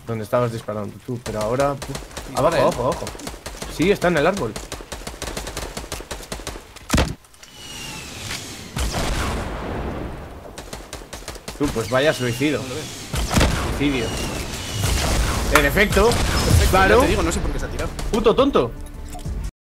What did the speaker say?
Donde estabas disparando tú, pero ahora... Dispara, Abajo, abajo, abajo. Sí, está en el árbol. Tú, pues vaya suicidio. No lo ves. Suicidio. En efecto, Perfecto, claro. ya te digo, no sé por qué se ha tirado. Puto tonto.